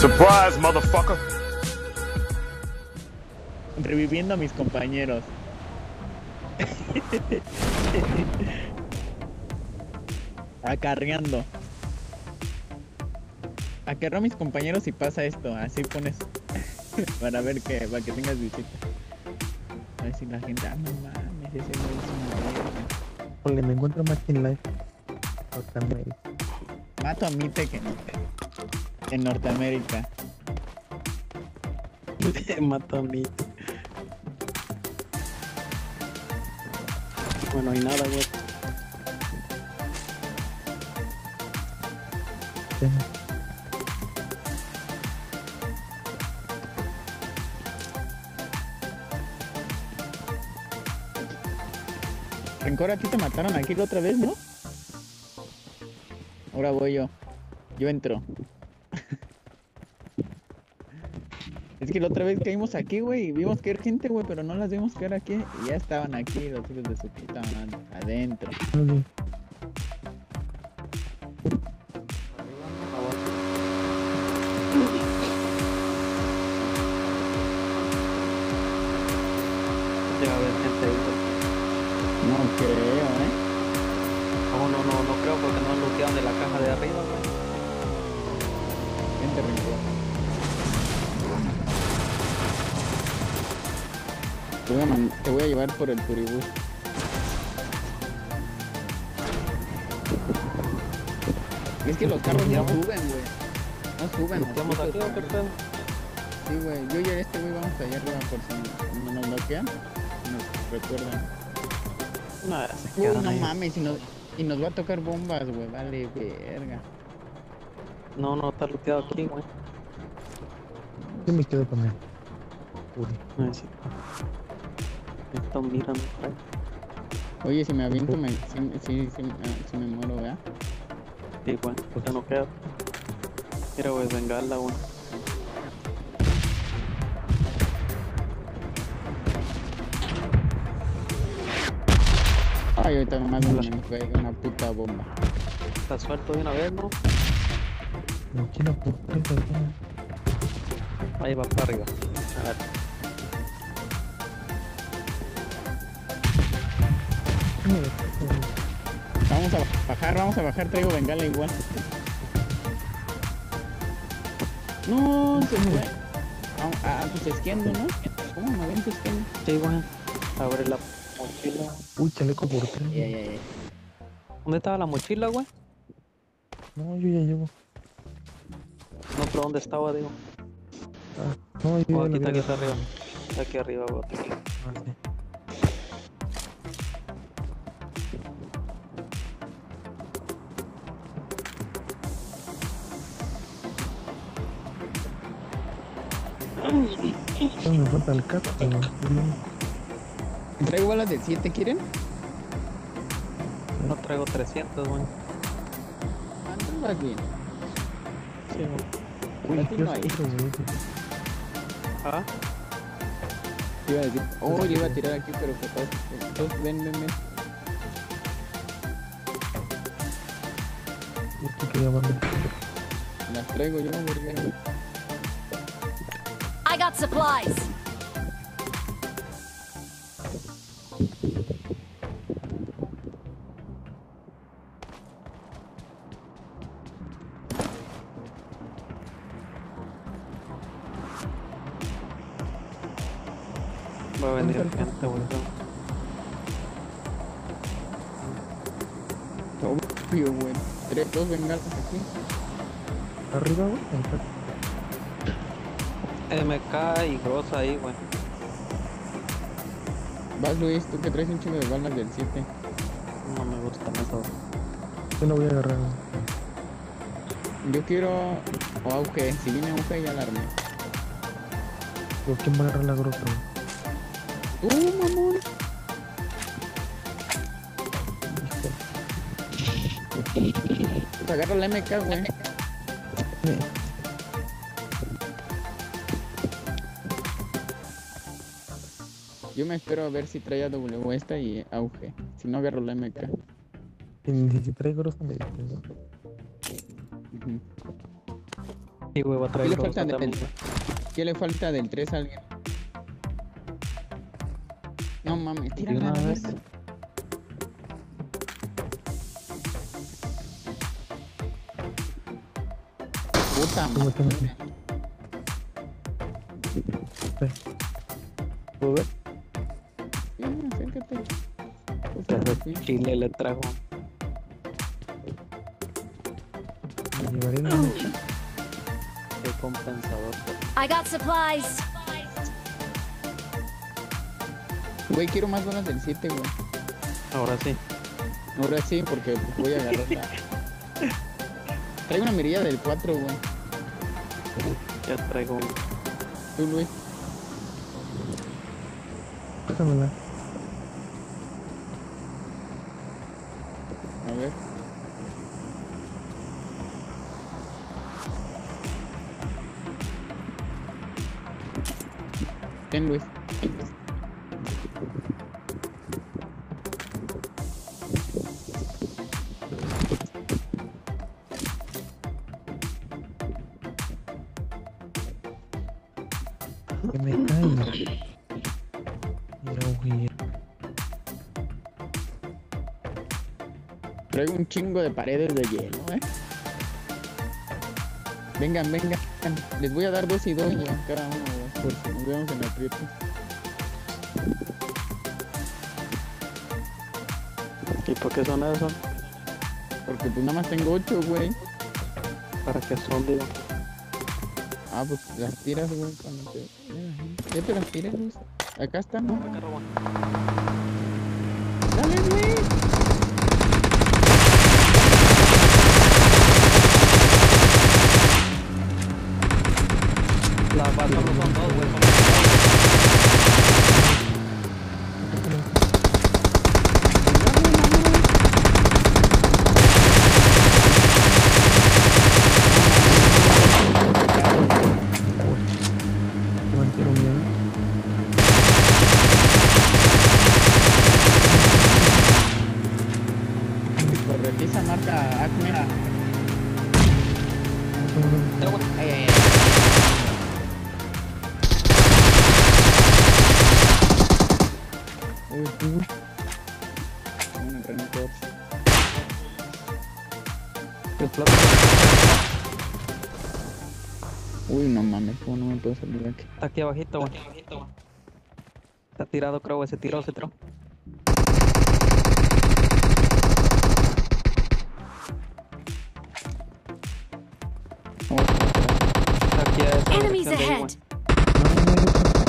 Surprise, motherfucker. Reviviendo a mis compañeros. Acarreando. Acarreo a mis compañeros y pasa esto. Así pones. Para ver que, para que tengas visita. A ver si la gente. Ah, no mames, ese güey es una verga. Porque me encuentro más en live. Norteamérica. Mato a Mite que en Norteamérica. Mato a mí. Bueno, hay nada, güey. Rencor, a ti te mataron aquí la otra vez, ¿no? Ahora voy yo. Yo entro. Es que la otra vez caímos aquí, güey, y vimos caer gente, güey, pero no las vimos caer aquí. Y ya estaban aquí los hijos de su puta madre, adentro. Llega a haber gente ahí, güey. No creo, No creo porque no lootearon de la caja de arriba, güey. Gente Rencor. Te voy a llevar por el turibús. Y es que los carros no suben, güey. No suben. ¿Looteamos aquí o qué pedo? Sí, güey. Yo y este güey vamos allá arriba por si no nos bloquean. Nos recuerdan. Nada, se Uy, quedan no ahí. mames, y nos va a tocar bombas, güey. Vale, verga. No está looteado aquí, güey. Yo me quedo con él. No, sí. Me están mirando por ahí. Oye, si me aviento, si me muero, ¿verdad? Sí, güey, ya no queda. Mira, güey, bengala, güey. Ay, ahorita nomás me pega una puta bomba. Está suelto de una vez, ¿no? No quiero por eso, Ahí va para arriba. A ver. Vamos a bajar, traigo bengala igual. No, se fue. Pues esquiando, ¿no? ¿Cómo me ven esquiando? Sí, güey. Abre la mochila. Uy, chaleco por tres. Ya. ¿Dónde estaba la mochila, güey? No, yo ya llevo. No, pero ¿dónde estaba, digo? No, yo Oh, ya aquí la está vi. arriba. Está aquí arriba, güey. Ah, sí. No me falta el casco, güey. Traigo balas de 7, ¿quieren? No traigo 300, güey. No vas bien. Sí, güey. Para ti no hay. Ah, Te iba a decir, yo iba a tirar aquí, pero capaz. Entonces, ven. Yo quería darle. Las traigo yo, porque... I got supplies. va a venir gente, güey. Obvio, güey. 2 bengalas aquí. Arriba, güey. MK y Grosa ahí, güey. Vas, Luis, tú que traes un chingo de balas del 7. No me gustan esos. Yo no voy a agarrar. Yo quiero... O auge. Si viene auge, ya la armé. ¿Por quién va a agarrar la grosa, güey? Mamón. Pues agarra la MK, güey. Yo me espero a ver si trae a W esta y auge. Si no, agarro la MK. Si traigo grosa, me dices, ¿no? Ujú. Sí, güey, va a ¿Qué traer le los falta también, del, güey. ¿qué le falta del 3 a alguien? No mames, De tírala a una la vez. verga. Puta Tú, güey, madre. ¿Puedo ver? Acércate. Que hace chile le trajo. Me llevaré la noche. Qué compensador. I got supplies. Güey, quiero más balas del 7, güey. Ahora sí. Ahora sí, porque voy a agarrarla. Traigo una mirilla del 4, güey. Ya traigo. Tú, Luis. Pásamela. A ver. Ten, Luis. Que me cae. Mira, güey. Traigo un chingo de paredes de hielo, Vengan, vengan. Les voy a dar 2 y 2, güey, cada uno, güey, por si nos vemos en aprietos. ¿Y por qué son esos? Porque pues nada más tengo 8, güey. ¿Para qué son, digo? Ah, pues las tiras, güey, cuando te... Ya te las tiré, Luis. Acá están, ¿no? Acá, Robo. Dale, güey. Las balas no son dos, güey. Que me quiero miedo. Corretiza marca Acme. Ya, güey. Ay, ay, ay. Uy, un rencor. Explota. Uy, no mames, ¿cómo no me puedo salir de aquí? Está aquí abajito, güey. Está tirado, creo, güey. Se tiró. Vamos a atrás. Está aquí a esa Enemies dirección de ahí, ahead. güey.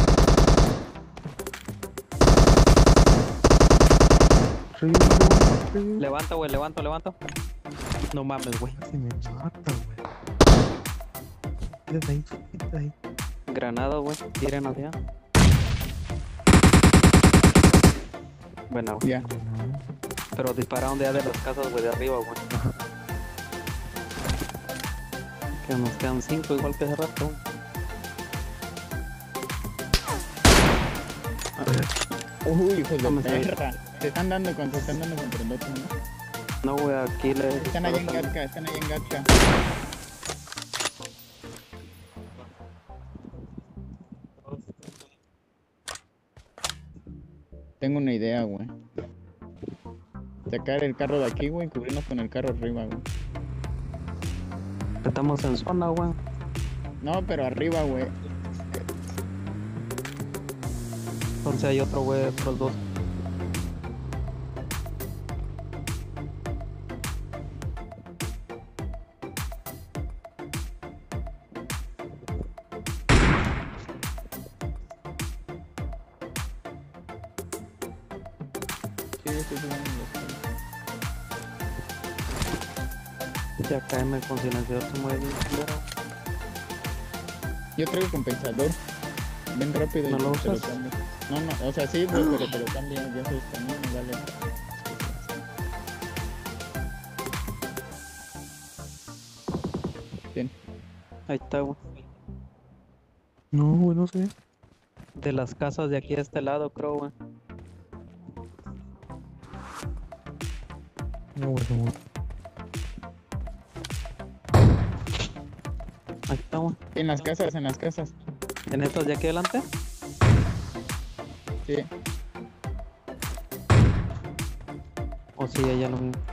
Levanta, güey. Levanto. No mames, güey. Se me mata, güey. Quédate ahí, quédate ahí. Granada, güey. Tiren hacia. Bueno, güey. Ya. No. Pero dispararon de allá de las casas, güey, de arriba, güey. Que nos quedan 5 igual que hace rato. A ver, Uy, hijos de Vamos a ver. perra. Se están dando contra el otro, ¿no? No, güey, aquí le. Están ahí en disparó Gatka, están ahí en Gatka. Tengo una idea, güey. Sacar el carro de aquí, güey, y cubrirnos con el carro arriba, güey. también. Estamos en zona, güey. No, pero arriba, güey. Entonces hay otro, güey, otros dos. Sí, estoy subiendo los Ya KM con silenciador se mueve bien culero. Yo traigo compensador. Ven rápido ¿No y lo te lo usas? cambio. No, no, o sea, sí, güey, pero te lo cambio. Ya soy español, me vale. Bien. Ahí está, güey. no, güey, no sé. De las casas de aquí a este lado, creo, güey. No, güey, no, güey. Aquí estamos. En las casas, en las casas. ¿En estas de aquí adelante? Sí. O sí, ella lo mismo.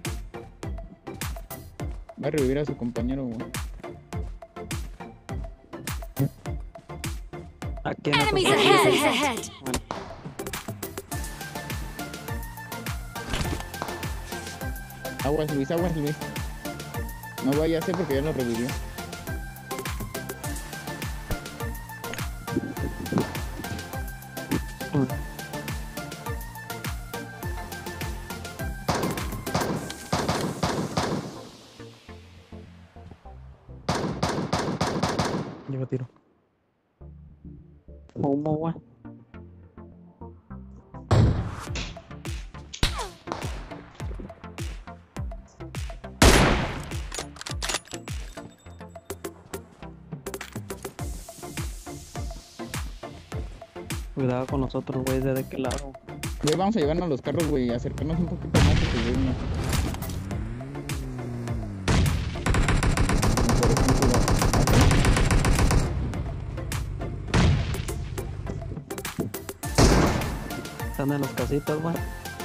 Va a revivir a su compañero, güey. Aquí en Enemies estas. ahead! Bueno, Aguas, Luis, aguas, Luis. No vaya a ser porque ya lo revivió. bueno. Lleva tiro. Humo, güey. Cuidado con nosotros, güey, ¿de qué lado? Güey, vamos a llevarnos los carros, güey, y acercarnos un poquito más porque güey, no. Por ejemplo, Están en las casitas, güey.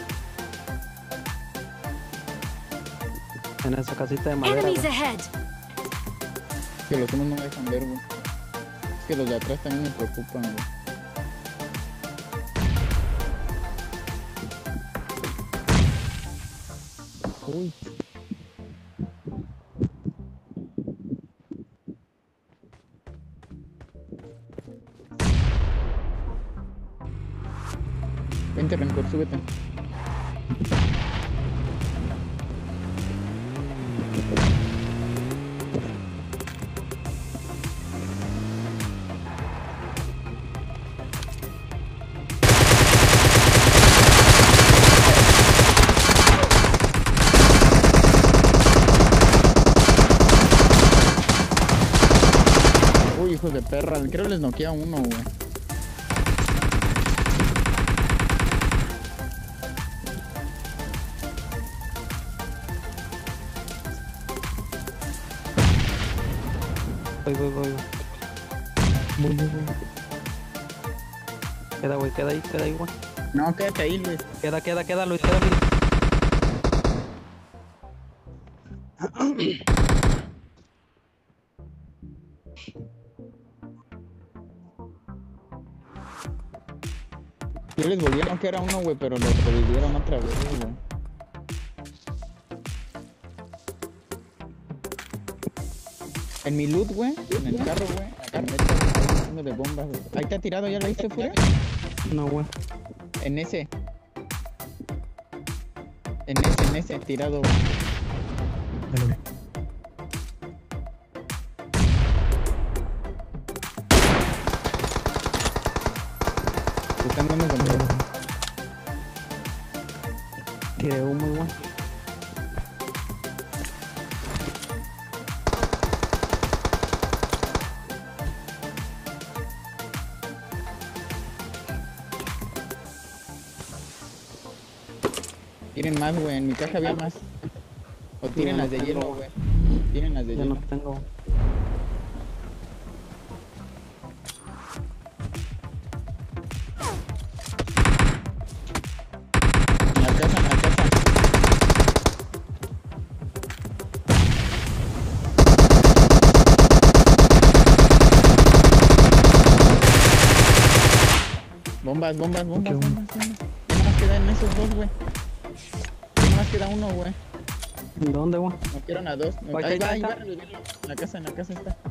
En esa casita de madera, Enemies güey. ahead! que los humos no me dejan ver, güey. Es que los de atrás también me preocupan, güey. Uy. Vente, Rencor, súbete. Uy, hijos de perra, creo que les noquea a uno, güey. Voy, voy. Muy bien. Queda, güey, queda ahí, güey. No, quédate ahí, Luis. Queda, Luis, queda, Luis. Yo les volví a noquear a uno, güey, pero lo revivieron otra vez, güey. En mi loot, güey, en el carro, güey, la camioneta, hay un chingo de bombas, güey. Ahí está tirado, ¿ya lo viste fuera? No, güey. En ese, tirado, güey. Ya lo vi. Se están dando control. Tiré humo, güey. Tiren más, güey, en mi caja había más. O tiren no las de tengo, hielo, güey. Tiren las de Ya hielo. no tengo. En la casa, en la casa. Bombas, bombas, bombas, ¿Qué bombas, bombas. Ya nomás quedan esos dos, güey. Ya nomás queda uno, güey. ¿Dónde, güey? Nos quedaron a dos. Ahí Ahí está, va, ahí ahí va. está. Revivirlo. En la casa está.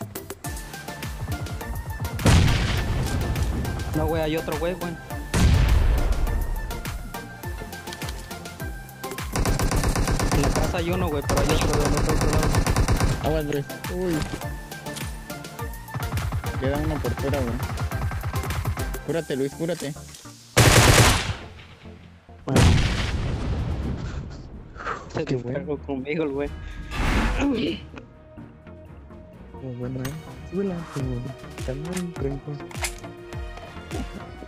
No, güey, hay otro, güey. En la casa hay uno, güey, pero hay otro del otro lado. Aguas, Luis. Uy. Queda uno por fuera, güey. Cúrate, Luis, cúrate. Bueno. Se Qué descargó conmigo el güey. Muy bueno, Súbela, como calma, Rencor.